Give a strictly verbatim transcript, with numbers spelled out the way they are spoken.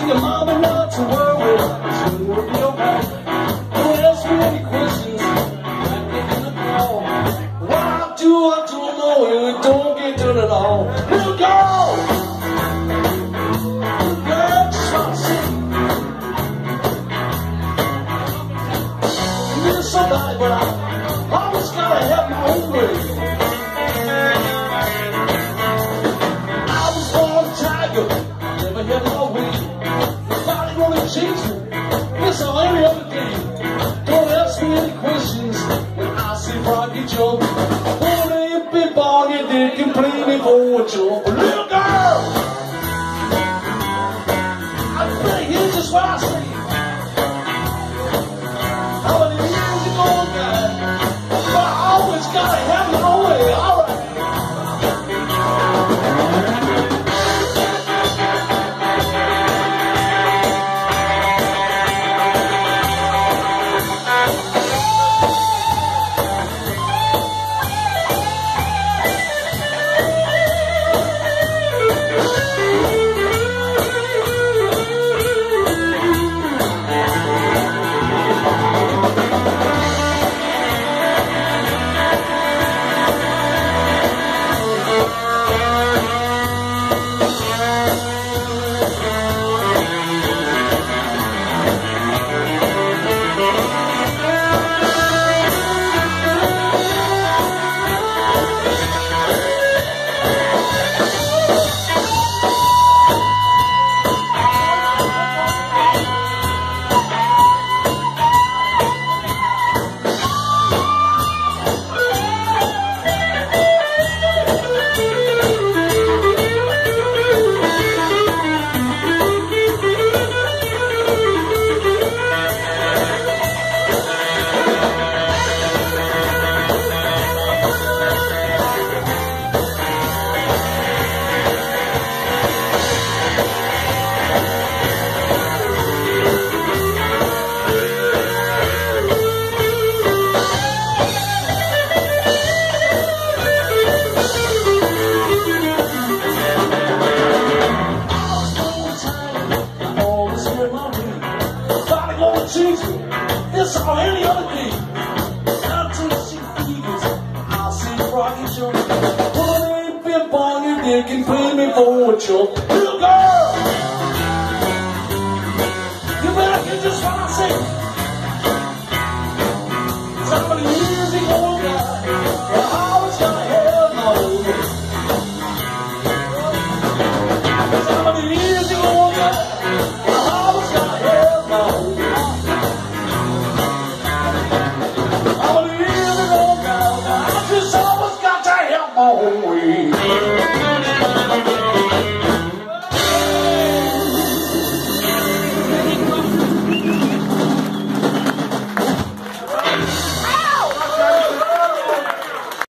Tell your mama not to worry, she'll be okay. Don't ask me any questions, like they in the ball. What I do, I don't know, and it don't get done at all. Little girl, little girl, just wanna see. I miss somebody, but I always gotta have my own way. I was born a tiger, never had my way. Nobody gonna change me, it's all every other day. Don't ask me any questions when I see Rocky jump. When they been bargain, they can play me for a jump. Little girl, I better hear just what I say. How many years ago, God, but I always gotta have my way. All right. This or any other day. I'll take six eagles, I'll see Rocky jump. Well, they ain't been born, they can play me for a jump. Little girl, you better hear just what I say. Somebody years ago, God, I always gotta have my own way. Somebody years ago, God, I always gotta have my own way.